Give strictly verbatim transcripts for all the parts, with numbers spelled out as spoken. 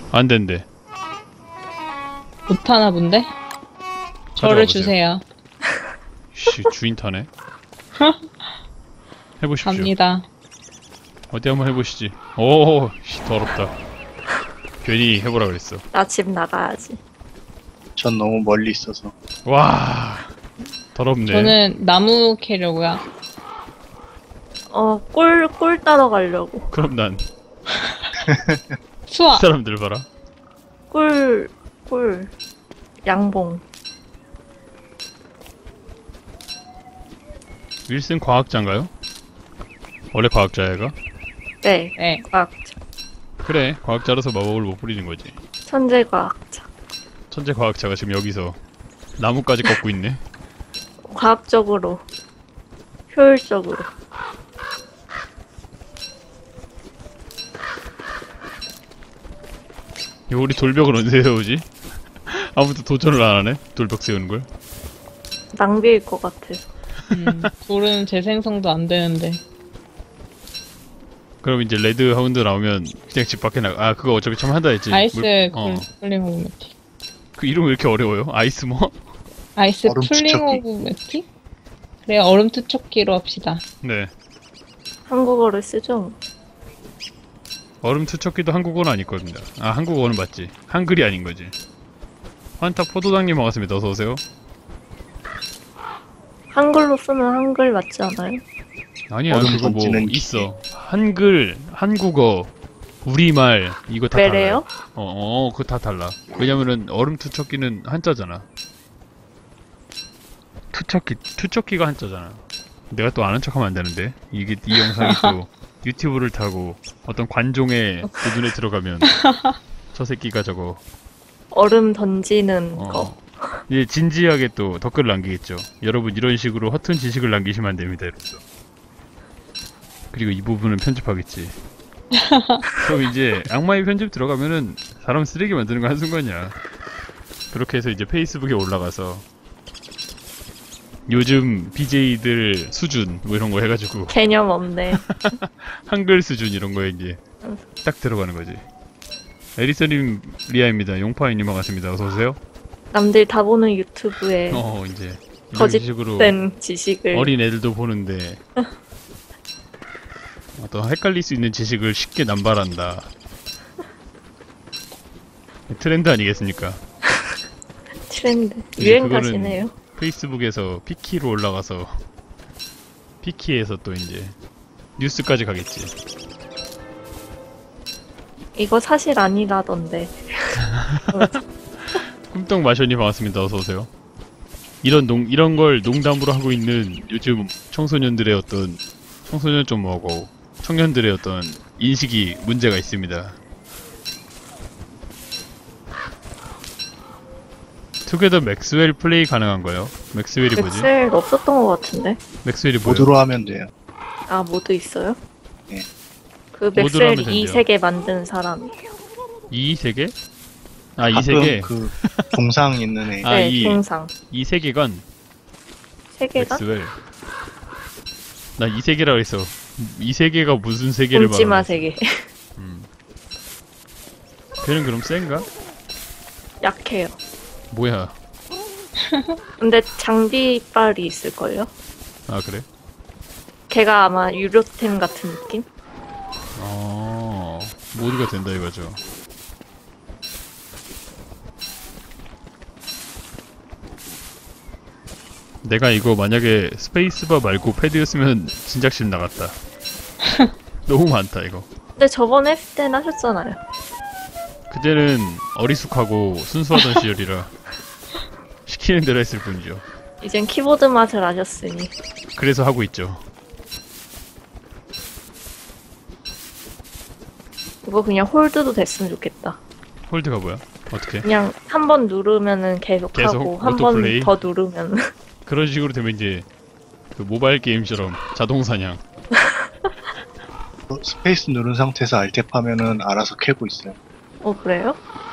안 된대. 못하나 본데? 저를 주세요. 씨, 주인 타네. 해보십시오. 갑니다. 어디 한번 해보시지. 오, 씨, 더럽다. 괜히 해보라 그랬어. 나 집 나가야지. 전 너무 멀리 있어서. 와, 더럽네. 저는 나무 캐려고요. 어, 꿀, 꿀 따러 가려고. 그럼 난 이 수아! 사람들 봐라. 꿀, 꿀. 양봉. 윌슨 과학자인가요? 원래 과학자야, 얘가? 네, 네. 과학자. 그래, 과학자라서 마법을 못 부리는 거지. 천재 과학자. 천재 과학자가 지금 여기서 나무까지 꺾고 있네. 과학적으로. 효율적으로. 이거 우리 돌벽을 언제 세우지? 아무도 도전을 안 하네? 돌벽 세우는 걸? 낭비일 것 같아서. 음, 돌은 재생성도 안 되는데. 그럼 이제 레드 하운드 나오면 그냥 집 밖에 나가. 아, 그거 어차피 참 한다 했지. 아이스 물- 어. 쿨링 오브 매틱. 그 이름 왜 이렇게 어려워요? 아이스 뭐? 아이스 얼음 쿨링 투척기. 오브 매틱? 그래, 얼음 투척기로 합시다. 네. 한국어를 쓰죠. 얼음 투척기도 한국어는 아닐 겁니다. 아, 한국어는 맞지. 한글이 아닌 거지. 환타 포도당님 반갑습니다. 어서오세요. 한글로 쓰면 한글 맞지 않아요? 아니야, 얼음 그거 뭐 던지는 기계. 있어. 한글, 한국어, 우리말, 이거 다 왜래요? 달라요. 어, 어, 그거 다 달라. 왜냐면은 얼음 투척기는 한자잖아. 투척기, 투척기가 한자잖아. 내가 또 아는 척하면 안 되는데. 이게 이 영상이 또 유튜브를 타고 어떤 관종의 그 눈에 들어가면 저 새끼가 저거 얼음 던지는 어, 거. 이제 진지하게 또 댓글을 남기겠죠. 여러분 이런 식으로 허튼 지식을 남기시면 안 됩니다. 이러면서. 그리고 이 부분은 편집하겠지. 그럼 이제 악마의 편집 들어가면은 사람 쓰레기 만드는 거 한순간이야. 그렇게 해서 이제 페이스북에 올라가서 요즘 비제이들 수준 뭐 이런 거 해가지고 개념 없네. 한글 수준 이런 거에 이제 딱 들어가는 거지. 에리서님 리아입니다. 용파이님 반갑습니다. 어서오세요. 남들 다 보는 유튜브에 어 이제 이런 식으로 거짓된 지식을. 어린 애들도 보는데 어떤 헷갈릴 수 있는 지식을 쉽게 남발한다. 트렌드 아니겠습니까? 트렌드. 이제 유행 그거는 타시네요. 페이스북에서 피키로 올라가서 피키에서 또 이제 뉴스까지 가겠지. 이거 사실 아니라던데. 꿈떡 마셔니 반갑습니다. 어서 오세요. 이런 농 이런 걸 농담으로 하고 있는 요즘 청소년들의 어떤 청소년 좀 뭐고 청년들의 어떤 인식이 문제가 있습니다. 투게더 맥스웰 플레이 가능한 거요? 맥스웰이 뭐지? 엑셀 없었던 것 같은데. 맥스웰이 뭐예요? 모드로 하면 돼요. 아, 모드 있어요? 네. 그 모드로 맥셀 하면 이 된대요. 세계 만든 사람이에요. 이 세계? 아, 이 가끔 세계? 그 동상 있는 애. 아, 네, 이- 동상. 이 세계관? 세계가? 맥스웰. 나 이 세계라고 했어. 이 세계가 무슨 세계를 굶지마 말하는 세계. 음. 걔는 그럼 센가? 약해요. 뭐야? 근데 장비빨이 있을걸요? 아, 그래? 걔가 아마 유료템 같은 느낌? 어, 모두가 된다 이거죠. 내가 이거 만약에 스페이스바 말고 패드였으면 진작실 나갔다. 너무 많다 이거. 근데 저번에 했을 땐 하셨잖아요. 그때는 어리숙하고 순수하던 시절이라 시키는 대로 했을 뿐이죠. 이젠 키보드 맛을 아셨으니. 그래서 하고 있죠. 이거 그냥 홀드도 됐으면 좋겠다. 홀드가 뭐야? 어떻게? 그냥 한 번 누르면은 계속, 계속 하고 한 번 오토플레이? 더 누르면 그런 식으로 되면 이제 그 모바일 게임처럼 자동 사냥. 어, 스페이스 누른 상태에서 알탭 하면은 알아서 캐고 있어요. 어 그래요?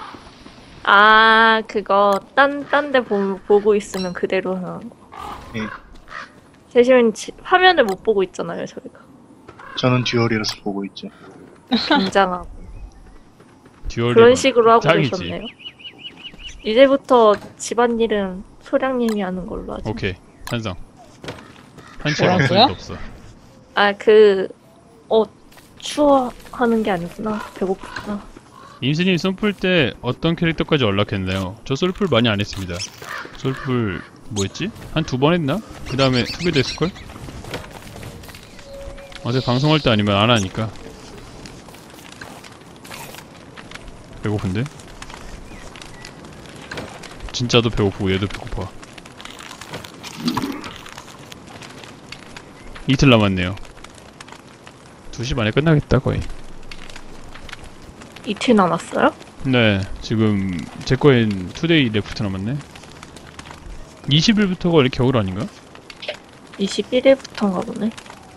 아 그거 딴 딴 데 보고 있으면 그대로 하는 거. 예. 대신 지- 화면을 못 보고 있잖아요 저희가. 저는 듀얼이라서 보고 있죠. 긴장하고. 듀얼 그런 리본. 식으로 하고 짱이지. 계셨네요. 이제부터 집안일은 소량님이 하는 걸로 하죠. 오케이. 찬성. 한치의 뭐라고요? 망설임도 없어. 아, 그, 어, 추워 하는 게 아니구나. 배고프구나. 임스님 쏠풀 때 어떤 캐릭터까지 연락했나요? 저 쏠풀 많이 안 했습니다. 쏠풀 뭐였지? 한 두 번 했나? 그 다음에 투게도 했을걸? 어제 방송할 때 아니면 안 하니까. 배고픈데? 진짜도 배고프고 얘도 배고파. 이틀 남았네요. 두 시 반에 끝나겠다 거의. 이틀 남았어요? 네, 지금 제 거엔 투데이 레프트 남았네. 이십 일부터가 원래 겨울 아닌가? 이십일 일부터인가 보네.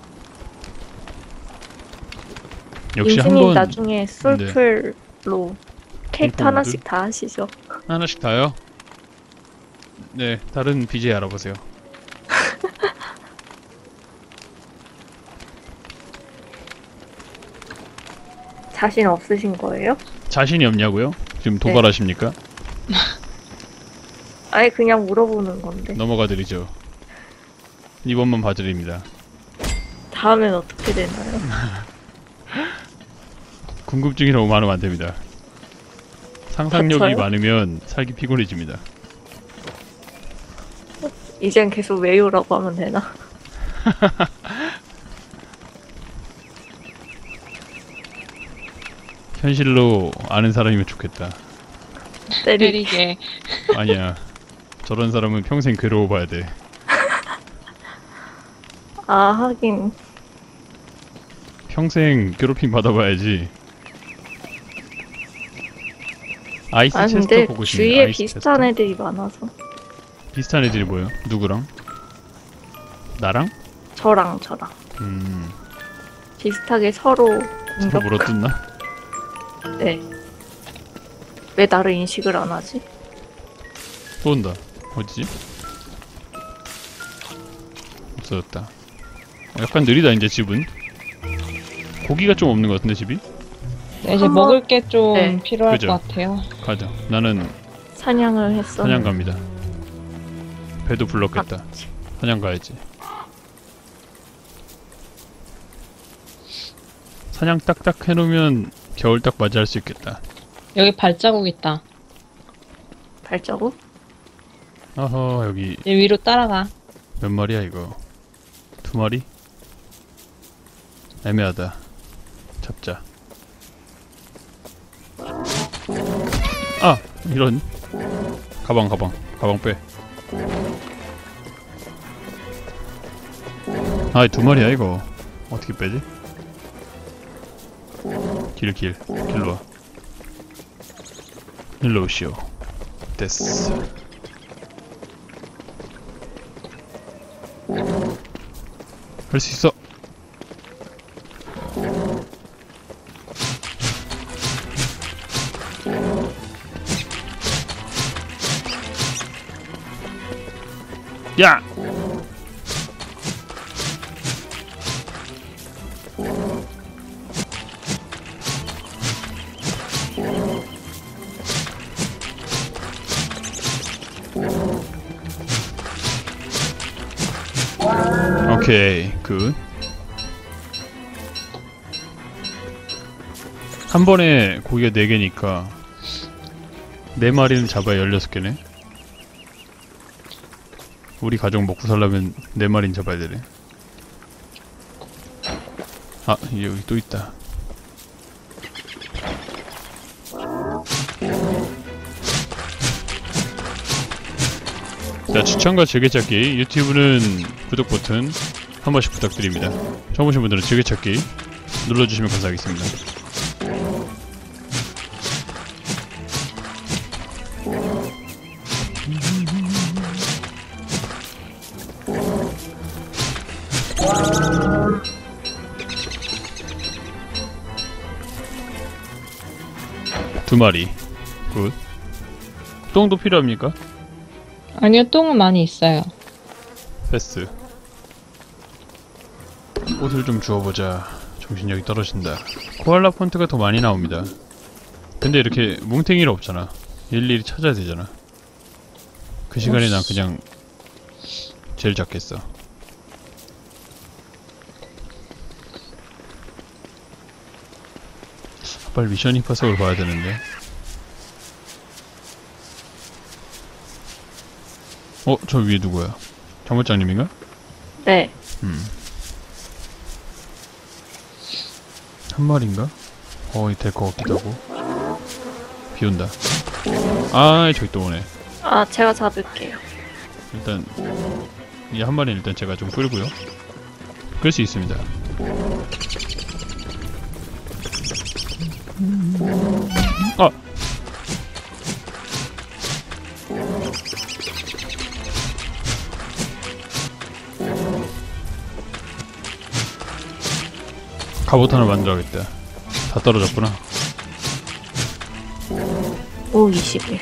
역시 인생님 한번 나중에 솔플로 캐릭터 공포 하나씩 다 하시죠. 하나씩 다요? 네, 다른 비제이 알아보세요. 자신 없으신 거예요? 자신이 없냐고요? 지금 도발하십니까? 아니 그냥 물어보는 건데. 넘어가 드리죠. 이번만 봐드립니다. 다음엔 어떻게 되나요? 궁금증이 너무 많으면 안 됩니다. 상상력이 다쳐요? 많으면 살기 피곤해집니다. 이젠 계속 외우라고 하면 되나? 현실로 아는 사람이면 좋겠다. 때리. 때리게. 아니야. 저런 사람은 평생 괴로워봐야 돼. 아 하긴. 평생 괴롭힘 받아봐야지. 아이스 아 체스터 근데 보고 싶네. 주위에 아이스 비슷한 체스터? 애들이 많아서. 비슷한 애들이 뭐요? 누구랑? 나랑? 저랑 저랑 음... 비슷하게 서로 서로 공격. 물어뜯나? 네. 왜 나를 인식을 안 하지? 또 온다. 어디지? 없어졌다. 약간 느리다 이제 집은. 고기가 좀 없는 것 같은데 집이? 네, 이제 한번- 먹을 게 좀 네. 필요할 그죠. 것 같아요. 가자. 나는 사냥을 했었는데. 사냥 갑니다. 배도 불렀겠다. 사냥 가야지. 사냥 딱딱 해놓으면 겨울 딱 맞이할 수 있겠다. 여기 발자국 있다. 발자국? 어허 여기 얘 위로 따라가. 몇 마리야 이거? 두 마리? 애매하다. 잡자. 아! 이런. 가방 가방 가방 빼. 아 두 마리야 이거. 어떻게 빼지? 길 길. 길로 와. 일로 오시오. 됐어. 할 수 있어. 야! 오케이, 굿. 한 번에 고기가 네 개니까 네 마리는 잡아야 열여섯 개네. 우리 가족 먹고 살려면 네 마리는 잡아야 되네. 아, 여기 또 있다. 자, 추천과 즐겨찾기, 유튜브는 구독 버튼 한 번씩 부탁드립니다. 처음 오신 분들은 즐겨찾기 눌러주시면 감사하겠습니다. 두 마리. 굿. 똥도 필요합니까? 아니요, 똥은 많이 있어요. 패스. 옷을 좀 주워보자. 정신력이 떨어진다. 코알라 폰트가 더 많이 나옵니다. 근데 이렇게 뭉탱이는 없잖아. 일일이 찾아야 되잖아. 그 시간에 난 그냥 제일 작겠어. 빨리 미션 임파서블 봐야 되는데. 어? 저 위에 누구야? 장모장님인가? 네. 음. 한 마리인가? 어, 될 것 같기도 하고. 비 온다. 아, 저기 또 오네. 아, 제가 잡을게요. 일단 이 한 마리는 일단 제가 좀 끌고요. 끌 수 있습니다. 아! 갑옷 하나 만들어야겠다. 다 떨어졌구나. 오, 이십일.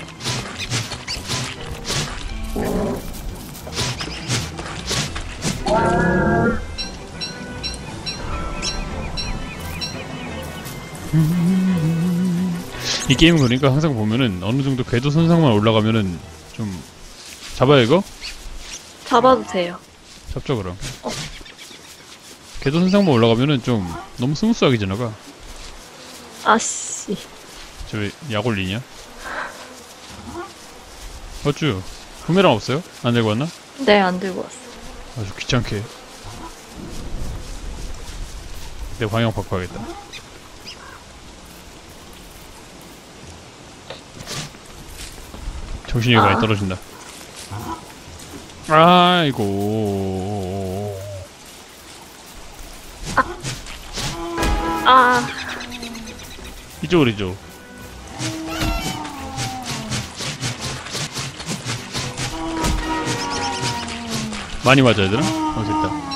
이 게임 그러니까 항상 보면은 어느 정도 궤도 선상만 올라가면은 좀 잡아요 이거? 잡아도 돼요. 잡죠 그럼. 어. 궤도 선상만 올라가면은 좀 너무 스무스하게 지나가. 아씨. 저 왜 약 올리냐? 어쭈? 부메랑 없어요? 안 들고 왔나? 네, 안 들고 왔어. 아주 귀찮게. 내 방향 바꿔야겠다. 정신이 아. 많이 떨어진다. 아이고. 아, 이쪽으로 이쪽. 많이 맞아야 되나? 어, 됐다.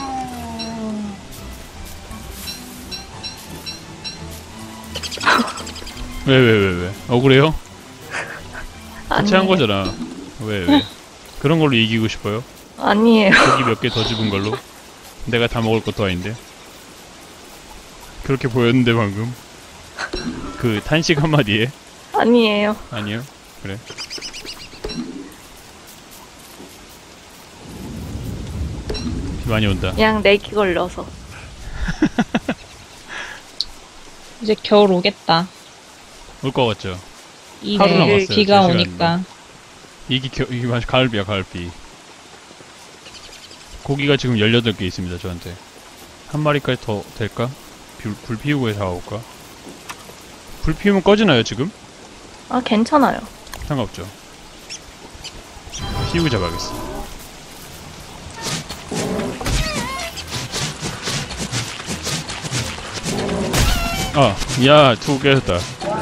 왜, 왜, 왜, 왜? 억울해요? 같이 한 아니에요. 거잖아. 왜, 왜? 그런 걸로 이기고 싶어요? 아니에요. 고기 몇 개 더 집은 걸로? 내가 다 먹을 것도 아닌데. 그렇게 보였는데, 방금. 그, 탄식 한마디에? 아니에요. 아니요? 그래. 비 많이 온다. 그냥 내기 걸려서. 이제 겨울 오겠다. 올 것 같죠? 이 하루 내일 남았어요, 비가 두 오니까. 이게, 겨, 이게 마치 가을비야, 가을비. 고기가 지금 열여덟 개 있습니다, 저한테. 한 마리까지 더 될까? 불, 불 피우고 잡아볼까? 불 피우면 꺼지나요, 지금? 아, 괜찮아요. 상관없죠. 피우고 잡아야겠어. 아, 야, 투구 깨졌다.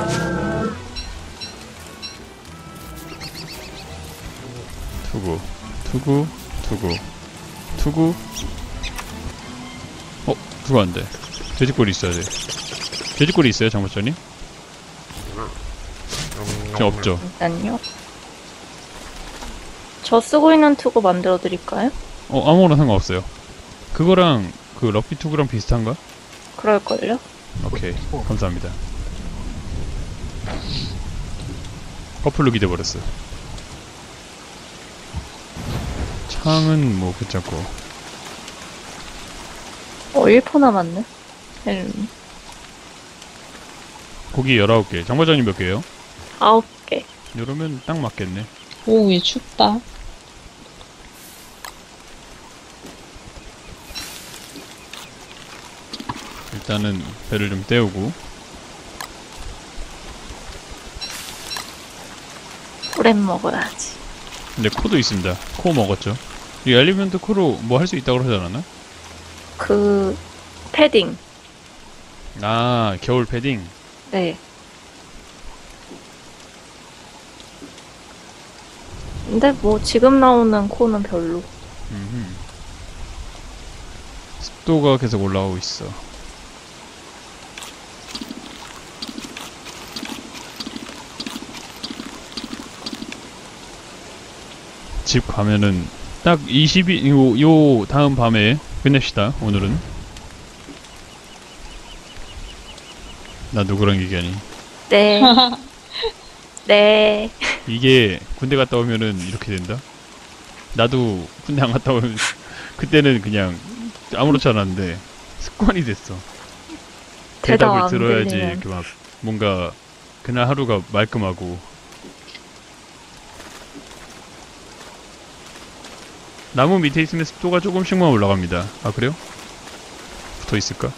투구, 투구, 투구, 투구. 어, 투구 안 돼. 돼지꼬리 있어야 돼. 돼지꼬리 있어요, 장모차님? 지금 없죠. 일단요. 저 쓰고 있는 투구 만들어 드릴까요? 어, 아무거나 상관없어요. 그거랑 그 럭비 투구랑 비슷한가? 그럴걸요? 오케이, 감사합니다. 커플로 기대버렸어. 창은 뭐 괜찮고. 어, 일 퍼 남았네. 헬름. 고기 열아홉 개. 장과장님 몇 개예요? 아홉 개. 이러면 딱 맞겠네. 오, 왜 춥다. 일단은 배를 좀 때우고. 오랜 먹어야지. 근데 코도 있습니다. 코 먹었죠. 이 엘리멘트 코로 뭐 할 수 있다고 하지 않았나? 그, 패딩. 아, 겨울 패딩. 네. 근데 뭐, 지금 나오는 코는 별로. 음흠. 습도가 계속 올라오고 있어. 집 가면은 딱 이십 일, 요, 요 다음 밤에 끝냅시다, 오늘은. 나 누구랑 얘기하니? 네. 네. 이게 군대 갔다 오면은 이렇게 된다? 나도 군대 안 갔다 오면 그때는 그냥 아무렇지 않았는데 습관이 됐어. 대답 대답을 안 들어야지 들리면. 이렇게 막 뭔가 그날 하루가 말끔하고. 나무 밑에 있으면 습도가 조금씩만 올라갑니다. 아 그래요? 붙어 있을까?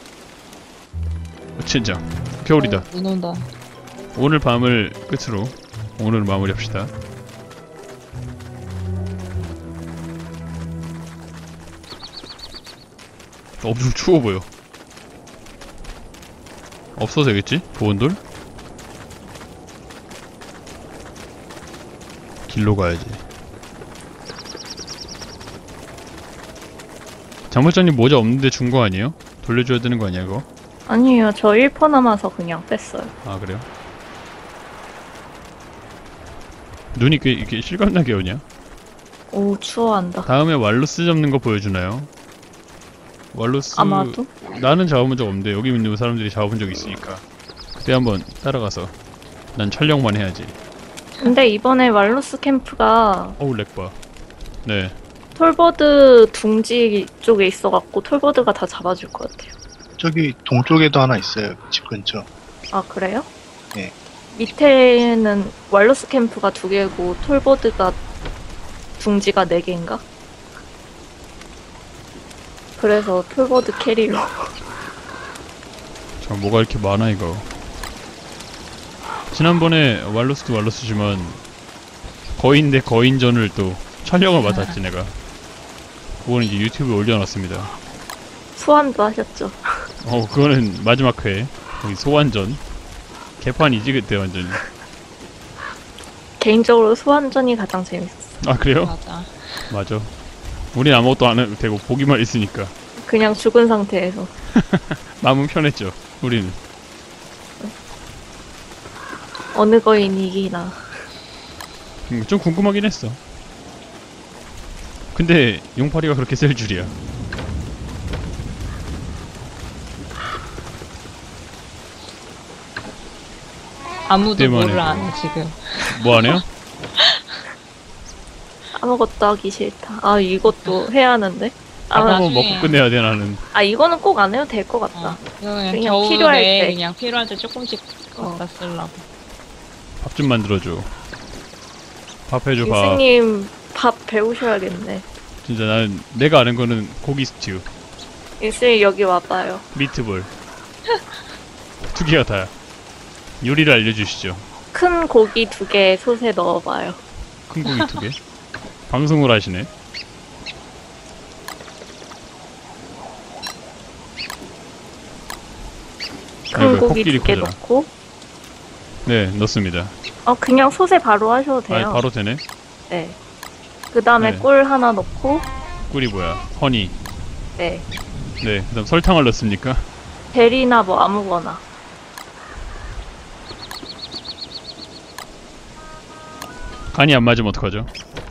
어, 진짜 겨울이다. 어, 눈 온다. 오늘 밤을 끝으로 오늘 마무리합시다. 엄청 추워 보여. 없어서 되겠지? 보온돌? 길로 가야지. 장물장님 모자 없는데 준 거 아니에요? 돌려줘야 되는 거 아니야 그거? 아니에요. 저 일 퍼 남아서 그냥 뺐어요. 아 그래요? 눈이 꽤 이렇게 실감나게 오냐? 오, 추워한다. 다음에 왈로스 잡는 거 보여주나요? 왈로스 아마도? 나는 잡아본 적 없는데 여기 있는 사람들이 잡아본 적 있으니까 그때 한번 따라가서 난 촬영만 해야지. 근데 이번에 왈로스 캠프가 어우 렉봐. 네. 톨버드 둥지 쪽에 있어갖고 톨버드가 다 잡아줄 것 같아요. 저기 동쪽에도 하나 있어요. 집 근처. 아, 그래요? 네. 밑에는 왈로스 캠프가 두 개고 톨버드가 둥지가 네 개인가? 그래서 톨버드 캐리로. 자 뭐가 이렇게 많아 이거. 지난번에 왈로스도 왈로스지만 거인 대 거인전을 또 촬영을 맡았지 내가. 그거는 이제 유튜브에 올려놨습니다. 소환도 하셨죠. 어 그거는 마지막 회 거기 소환전 개판이지 그때 완전히. 개인적으로 소환전이 가장 재밌었어. 아 그래요? 맞아. 맞아. 우린 아무것도 안 해도 되고 보기만 있으니까 그냥 죽은 상태에서. 마음은 편했죠 우리는. 어느 거인이 이기나. 음, 좀 궁금하긴 했어. 근데 용파리가 그렇게 셀 줄이야. 아무도 때문에 뭐를 안 그래. 해, 지금. 뭐 안 해요? 아무것도 하기 싫다. 아, 이것도 해야 하는데. 아, 한번 나중에. 먹고 끝내야 돼 나는. 아 이거는 꼭 안 해도 될 것 어, 같다. 이거 그냥, 그냥 겨울에 필요할 때. 그냥 필요할 때 조금씩 어. 갖다 쓰려고. 밥 좀 만들어줘. 밥 해줘 밥. 인스님 밥 배우셔야겠네. 진짜 나는 내가 아는 거는 고기 스튜, 인스님 여기 와봐요. 미트볼 두 개가 다야. 요리를 알려주시죠. 큰 고기 두 개 솥에 넣어봐요. 큰 고기 두 개. 방송을 하시네. 큰 아이고, 고기 코끼리 두 개 코잖아. 넣고. 네 넣습니다. 어 그냥 솥에 바로 하셔도 아 돼요. 바로 되네. 네. 그 다음에 네. 꿀 하나 넣고. 꿀이 뭐야? 허니. 네. 네. 그다음 설탕을 넣습니까? 베리나 뭐 아무거나. 간이 안 맞으면 어떡하죠?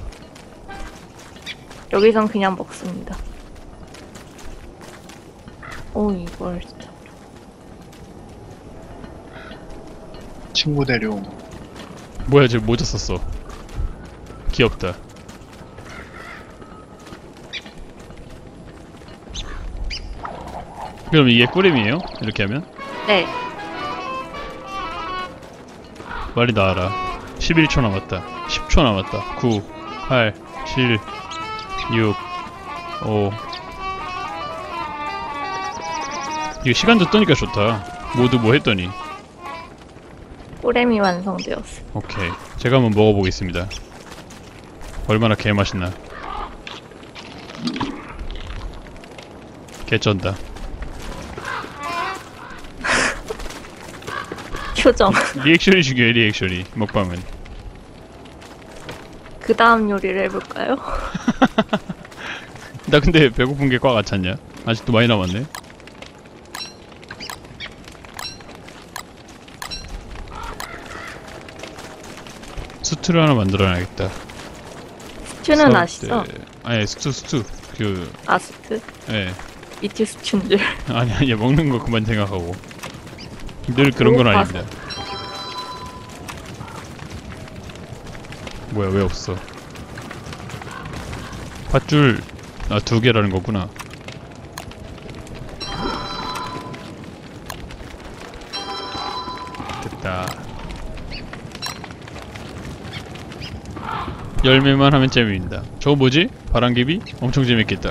여기선 그냥 먹습니다. 오 이걸 진짜. 친구 데려옴. 뭐야 쟤 모자 썼어. 귀엽다. 그럼 이게 꿀임이에요? 이렇게 하면? 네. 빨리 나와라. 십일 초 남았다. 십 초 남았다. 구, 팔, 칠, 육, 오. 이거 시간 줬더니까 좋다. 모두 뭐 했더니. 꿀엠이 완성되었어. 오케이. 제가 한번 먹어보겠습니다. 얼마나 개맛있나. 개쩐다. 표정. 리액션이 중요해, 리액션이. 먹방은. 그 다음 요리를 해볼까요? 나 근데 배고픈 게 꽉 안 찼냐? 아직도 많이 남았네. 스튜를 하나 만들어놔야겠다. 스튜는 아시죠? 네. 아니 스튜 스튜 그 아스트? 예. 미트 스튜인 줄. 아니 아니 먹는 거 그만 생각하고 늘 그런 건 오, 아닙니다. 뭐야 왜 없어? 밧줄 아 두 개라는 거구나. 됐다. 열매만 하면 재미있다. 저거 뭐지? 바람개비? 엄청 재밌겠다.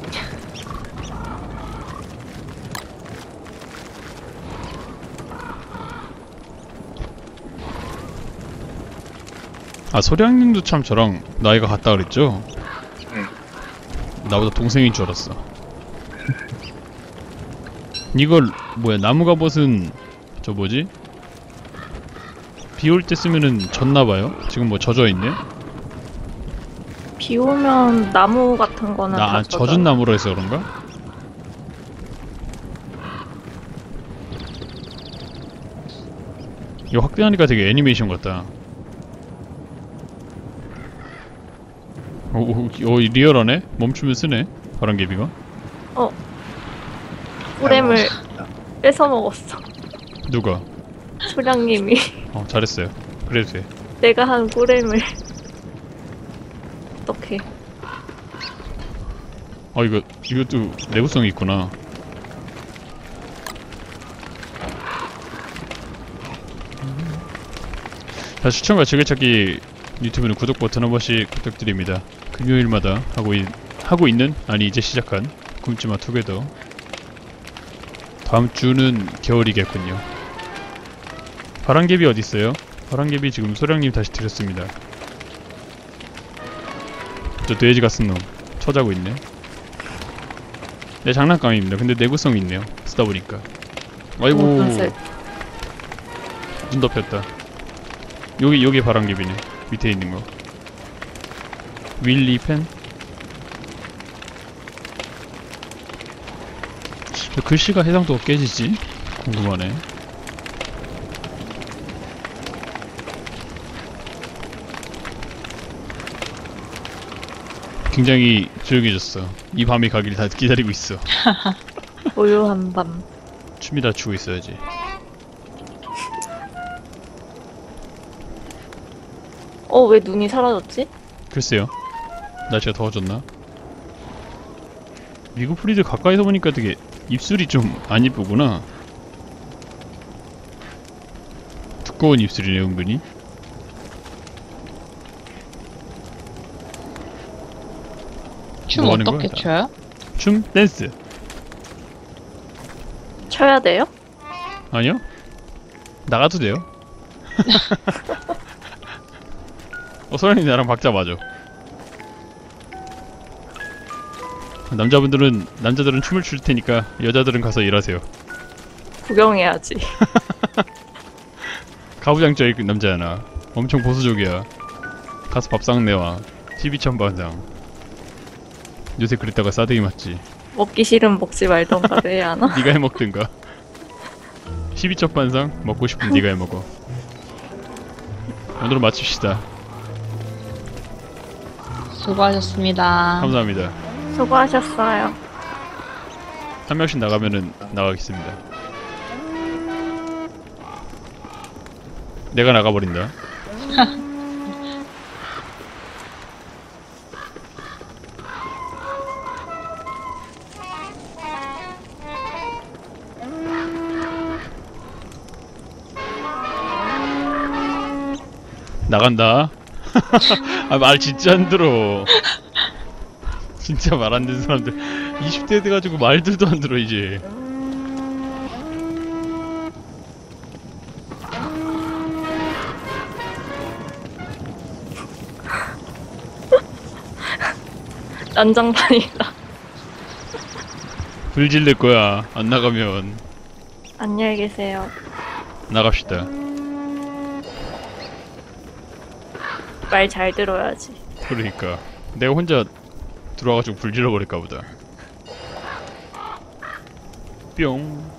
아 소량님도 참 저랑 나이가 같다 그랬죠? 응. 나보다 동생인 줄 알았어. 이걸 뭐야 나무 갑옷은 저 뭐지? 비 올 때 쓰면은 젖나봐요? 지금 뭐 젖어있네? 비 오면 나무 같은 거는 나 다 아, 젖어요. 젖은 나무로 해서 그런가? 이거 확대하니까 되게 애니메이션 같다. 오, 오, 오 리얼하네? 멈추면 쓰네 바람개비가. 꿀엠을 잘 먹었습니다. 뺏어 먹었어. 누가? 소량님이 어 잘했어요. 그래도 돼. 내가 한 꿀엠을 어떡해. 어 이거 이것도 내구성이 있구나. 자 추천과 즐겨찾기 유튜브는 구독 버튼 한 번씩 부탁드립니다. 금요일마다 하고, 있, 하고 있는 아니 이제 시작한 굶지마 투게더. 다음 주는 겨울이겠군요. 바람개비 어딨어요? 바람개비 지금 소량님 다시 드렸습니다. 저 돼지 같은 놈 쳐자고 있네. 네 장난감입니다. 근데 내구성이 있네요. 쓰다 보니까. 아이고 오, 컨셉. 눈 덮였다. 여기 여기 바람개비네. 밑에 있는 거. 윌리 펜? 저 글씨가 해상도가 깨지지? 궁금하네. 굉장히 조용해졌어. 이 밤이 가길 다 기다리고 있어. 고요한 밤. 춤이 다 추고 있어야지. 어, 왜 눈이 사라졌지? 글쎄요. 날씨가 더워졌나? 미국 프리들 가까이서 보니까 되게 입술이 좀 안 이쁘구나. 두꺼운 입술이네 은근히. 춤 뭐 하는 어떻게 거야? 춰요? 춤? 댄스? 쳐야 돼요? 아니요? 나가도 돼요? 어 소연이 나랑 박자 맞아. 남자분들은 남자들은 춤을 출 테니까 여자들은 가서 일하세요. 구경해야지. 가부장적인 남자야. 엄청 보수적이야. 가서 밥상 내와. 티비 천반상. 요새 그랬다가 싸대기 맞지. 먹기 싫으면 먹지 말던가를 해야 하나? 네가 해먹든가. 십이 첩 반상 먹고 싶으면 네가 해먹어. 오늘은 마칩시다. 수고하셨습니다. 감사합니다. 수고하셨어요. 한 명씩 나가면은 나가겠습니다. 내가 나가버린다. 나간다. 아 말 진짜 안 들어. 진짜 말 안 듣는 사람들 이십 대 돼가지고 말들도 안 들어 이제. 난장판이다. 불 질릴 거야 안 나가면. 안녕히 계세요. 나갑시다. 말 잘 들어야지. 그러니까 내가 혼자 들어와가지고 불 질러버릴까 보다. 뿅.